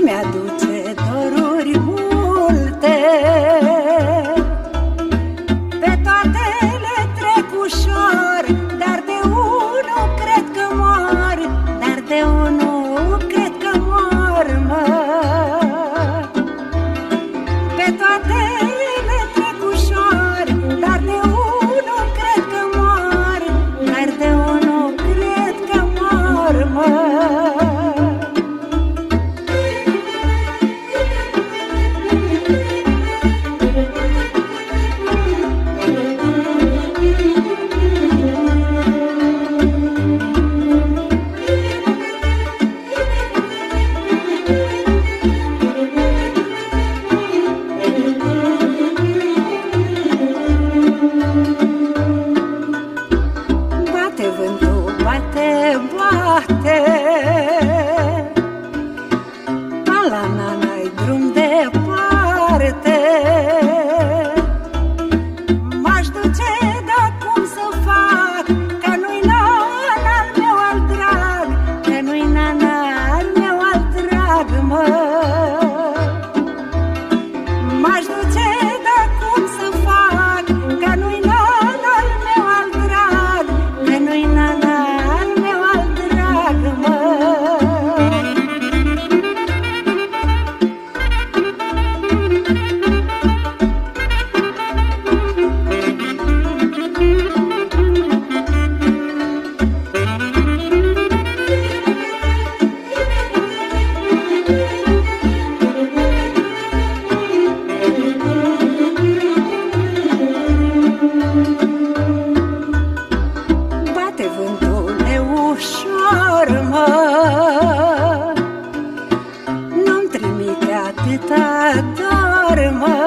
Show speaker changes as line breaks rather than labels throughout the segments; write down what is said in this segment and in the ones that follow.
mi-aduce doruri multe. Pe toate le trec ușor, dar de unul cred că mor, dar de unul cred că mor, mă. Pe toate le trec ușor, dar de unul cred că mor, dar de unul cred că mor, mă. Bate vântul, bate, bate, pa la nana-i drum departe. M-aș duce, dar cum să fac, că nu-i nana al meu al drag, că nu-i nana al meu al drag, mă. M-aș duce, dar cum să fac, că nu-i nana al meu al drag, că nu-i nana al meu al drag, mă. Bate vântul ușor, mă, nu-mi trimite atâta dor, mă.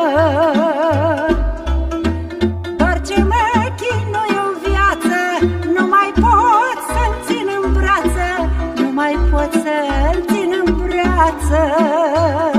Doar ce mă chinuie în viață, nu mai pot să-l țin în brață, nu mai pot să-l țin în brață.